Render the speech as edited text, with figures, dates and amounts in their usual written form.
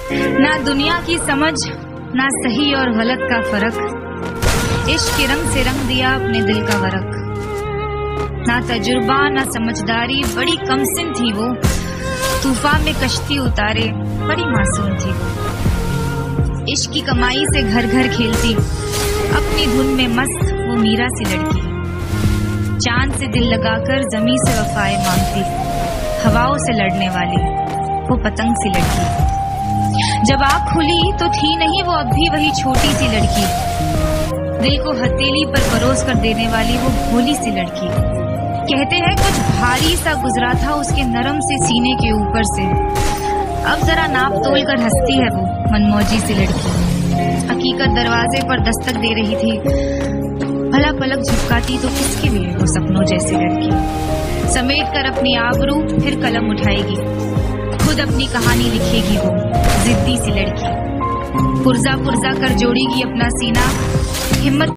ना दुनिया की समझ, ना सही और गलत का फर्क, इश्क के रंग से रंग दिया अपने दिल का वरक। ना तजुर्बा ना समझदारी, बड़ी कमसिन थी वो, तूफान में कश्ती उतारे, बड़ी मासूम थी वो। इश्क की कमाई से घर घर खेलती, अपनी धुन में मस्त वो मीरा सी लड़की। चांद से दिल लगाकर जमीन से वफाएं मांगती, हवाओं से लड़ने वाली वो पतंग सी लड़की। जब आँख खुली तो थी नहीं वो अब भी वही छोटी सी लड़की, दिल को हथेली पर परोस कर देने वाली वो भोली सी लड़की। कहते हैं कुछ भारी सा गुजरा था उसके नरम से सीने के ऊपर से, अब जरा नाप तोल कर हंसती है वो मनमौजी सी लड़की। हकीकत दरवाजे पर दस्तक दे रही थी, भला पलक झपकाती तो किसके लिए वो सपनों जैसी लड़की। समेट कर अपनी आबरू फिर कलम उठाएगी, खुद अपनी कहानी लिखेगी वो जिद्दी सी लड़की। पुर्जा पुर्जा कर जोड़ेगी अपना सीना, हिम्मत